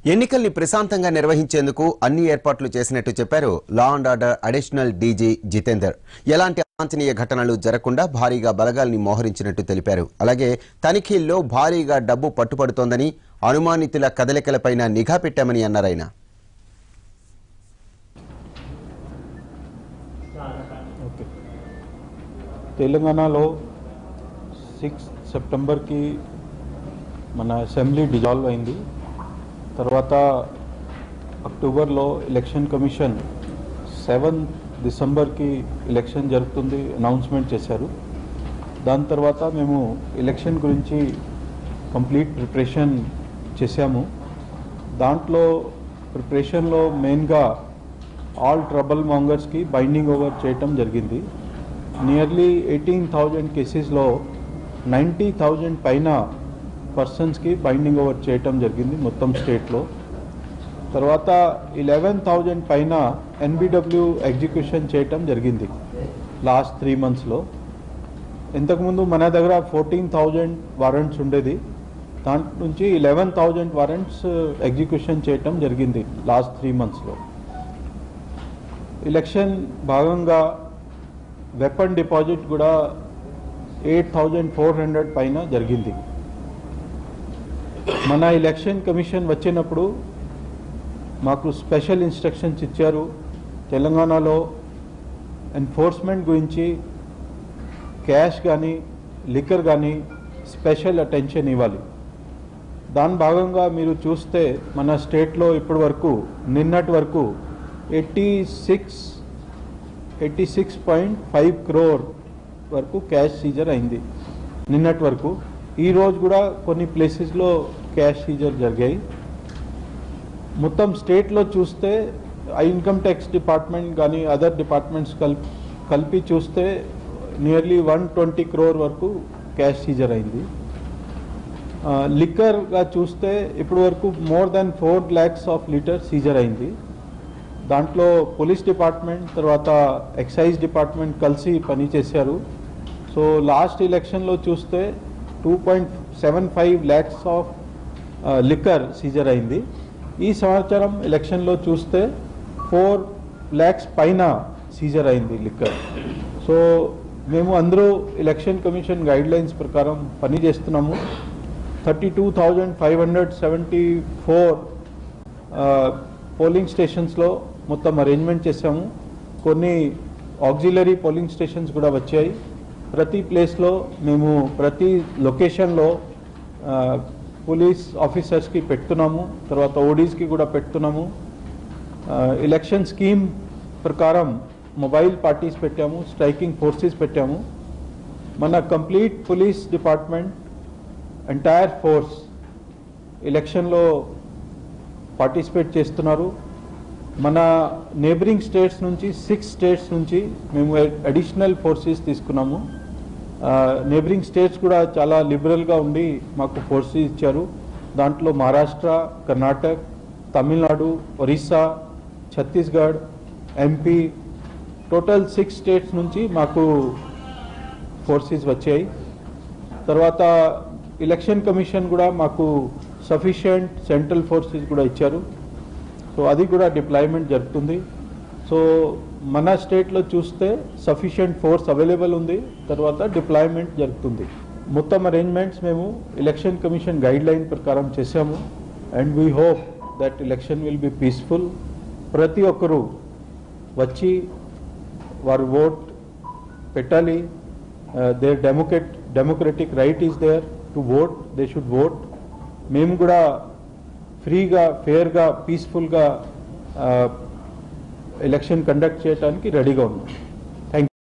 ఎన్నికల్ని ప్రశాంతంగా నిర్వహించేందుకు అన్ని ఏర్పాట్లు చేసినట్టు చెప్పారు law and order additional DG Jitender. ఎలాంటి అవాంఛనీయ ఘటనలు జరగకుండా భారీగా బలగాల్ని మోహరించినట్టు తెలిపారు. అలాగే తనిఖీల్లో భారీగా డబ్బు పట్టుపడుతోందని, అనుమానితుల కదలికలపైన నిఘా పెట్టామని అన్నారు ఆయన. తెలంగాణలో 6 సెప్టెంబర్కి మన అసెంబ్లీ డిజాల్వ్ అయింది. తర్వాత అక్టోబర్లో ఎలక్షన్ కమిషన్ 7 డిసెంబర్కి ఎలక్షన్ జరుగుతుంది అనౌన్స్మెంట్ చేశారు. దాని తర్వాత మేము ఎలక్షన్ గురించి కంప్లీట్ ప్రిపరేషన్ చేశాము. దాంట్లో ప్రిపరేషన్లో మెయిన్గా ఆల్ ట్రబుల్ మాంగర్స్కి బైండింగ్ ఓవర్ చేయటం జరిగింది. నియర్లీ 18,000 కేసెస్లో 90,000 పైన పర్సన్స్కి బైండింగ్ ఓవర్ చేయటం జరిగింది మొత్తం స్టేట్లో. తర్వాత 11,000 పైన NBW ఎగ్జిక్యూషన్ చేయటం జరిగింది లాస్ట్ 3 మంత్స్లో. ఇంతకుముందు మన దగ్గర 14,000 వారెంట్స్ ఉండేది, దాంట్ నుంచి 11,000 వారెంట్స్ ఎగ్జిక్యూషన్ చేయటం జరిగింది లాస్ట్ 3 మంత్స్లో. ఎలక్షన్ భాగంగా వెపన్ డిపాజిట్ కూడా 8,400 పైన జరిగింది. మన ఎలక్షన్ కమిషన్ వచ్చినప్పుడు మాకు స్పెషల్ ఇన్స్ట్రక్షన్స్ ఇచ్చారు. తెలంగాణలో ఎన్ఫోర్స్మెంట్ గురించి క్యాష్ కానీ లిక్కర్ కానీ స్పెషల్ అటెన్షన్ ఇవ్వాలి. దాని భాగంగా మీరు చూస్తే మన స్టేట్లో ఇప్పటి వరకు నిన్నటి వరకు 86.5 crore వరకు క్యాష్ సీజర్ అయింది నిన్నటి వరకు. ఈరోజు కూడా కొన్ని ప్లేసెస్లో క్యాష్ సీజర్ జరిగాయి. మొత్తం స్టేట్లో చూస్తే ఇన్కమ్ ట్యాక్స్ డిపార్ట్మెంట్ కానీ అదర్ డిపార్ట్మెంట్స్ కలిపి చూస్తే నియర్లీ 120 crore వరకు క్యాష్ సీజర్ అయింది. లిక్కర్గా చూస్తే ఇప్పటి వరకు more than 4 lakhs of litre seizure అయింది. దాంట్లో పోలీస్ డిపార్ట్మెంట్ తర్వాత ఎక్సైజ్ డిపార్ట్మెంట్ కలిసి పనిచేశారు. సో లాస్ట్ ఎలక్షన్లో చూస్తే 2.75 lakhs ఆఫ్ లిక్కర్ సీజర్ అయింది. ఈ సంవత్సరం ఎలక్షన్లో చూస్తే 4 lakhs పైన సీజర్ అయింది లిక్కర్. సో మేము అందరూ ఎలక్షన్ కమిషన్ గైడ్లైన్స్ ప్రకారం పని చేస్తున్నాము. 32,574 పోలింగ్ స్టేషన్స్లో మొత్తం అరేంజ్మెంట్ చేశాము. కొన్ని ఆక్సిలరీ పోలింగ్ స్టేషన్స్ కూడా వచ్చాయి. ప్రతి ప్లేస్లో మేము ప్రతి లొకేషన్లో పోలీస్ ఆఫీసర్స్కి పెడుతున్నాము, తర్వాత ఓడీస్కి కూడా పెడుతున్నాము. ఎలక్షన్ స్కీమ్ ప్రకారం మొబైల్ పార్టీస్ పెట్టాము, స్ట్రైకింగ్ ఫోర్సెస్ పెట్టాము. మన complete police department entire force ఎలక్షన్లో పార్టిసిపేట్ చేస్తున్నారు. మన నేబరింగ్ స్టేట్స్ నుంచి 6 స్టేట్స్ నుంచి మేము అడిషనల్ ఫోర్సెస్ తీసుకున్నాము. నేబరింగ్ స్టేట్స్ కూడా చాలా లిబరల్గా ఉండి మాకు ఫోర్సెస్ ఇచ్చారు. దాంట్లో Maharashtra, Karnataka, Tamil Nadu, Orissa, Chhattisgarh, MP total 6 states నుంచి మాకు ఫోర్సెస్ వచ్చాయి. తర్వాత ఎలక్షన్ కమిషన్ కూడా మాకు సఫిషియంట్ సెంట్రల్ ఫోర్సెస్ కూడా ఇచ్చారు. సో అది కూడా డిప్లాయ్మెంట్ జరుగుతుంది. సో మన స్టేట్లో చూస్తే సఫిషియంట్ ఫోర్స్ అవైలబుల్ ఉంది, తర్వాత డిప్లాయ్మెంట్ జరుగుతుంది. మొత్తం అరేంజ్మెంట్స్ మేము ఎలక్షన్ కమిషన్ గైడ్లైన్ ప్రకారం చేశాము. And we hope that election will be peaceful. ప్రతి ఒక్కరూ వచ్చి వారు ఓట్ పెట్టాలి. Their democratic right is there to vote, they should vote. మేము కూడా ఫ్రీగా, ఫేర్గా, పీస్ఫుల్గా ఎలక్షన్ కండక్ట్ చేయడానికి రెడీగా ఉన్నాం.